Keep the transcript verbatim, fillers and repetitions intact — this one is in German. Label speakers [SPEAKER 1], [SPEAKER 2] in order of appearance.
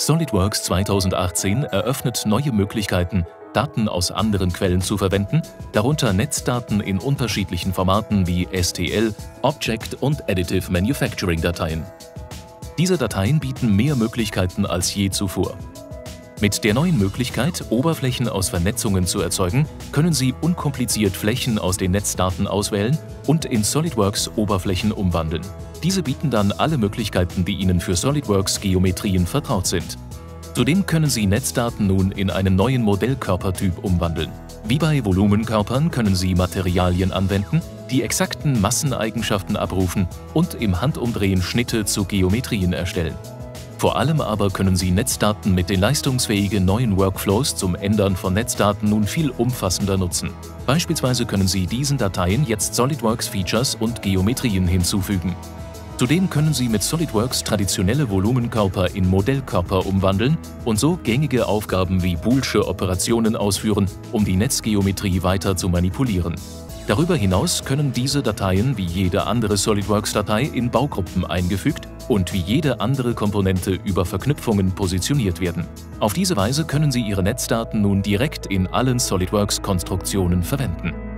[SPEAKER 1] SolidWorks zweitausendachtzehn eröffnet neue Möglichkeiten, Daten aus anderen Quellen zu verwenden, darunter Netzdaten in unterschiedlichen Formaten wie S T L, Object und Additive Manufacturing Dateien. Diese Dateien bieten mehr Möglichkeiten als je zuvor. Mit der neuen Möglichkeit, Oberflächen aus Vernetzungen zu erzeugen, können Sie unkompliziert Flächen aus den Netzdaten auswählen und in SolidWorks Oberflächen umwandeln. Diese bieten dann alle Möglichkeiten, die Ihnen für SolidWorks Geometrien vertraut sind. Zudem können Sie Netzdaten nun in einen neuen Modellkörpertyp umwandeln. Wie bei Volumenkörpern können Sie Materialien anwenden, die exakten Masseneigenschaften abrufen und im Handumdrehen Schnitte zu Geometrien erstellen. Vor allem aber können Sie Netzdaten mit den leistungsfähigen neuen Workflows zum Ändern von Netzdaten nun viel umfassender nutzen. Beispielsweise können Sie diesen Dateien jetzt SolidWorks Features und Geometrien hinzufügen. Zudem können Sie mit SolidWorks traditionelle Volumenkörper in Modellkörper umwandeln und so gängige Aufgaben wie boolsche Operationen ausführen, um die Netzgeometrie weiter zu manipulieren. Darüber hinaus können diese Dateien wie jede andere SolidWorks-Datei in Baugruppen eingefügt und wie jede andere Komponente über Verknüpfungen positioniert werden. Auf diese Weise können Sie Ihre Netzdaten nun direkt in allen SolidWorks-Konstruktionen verwenden.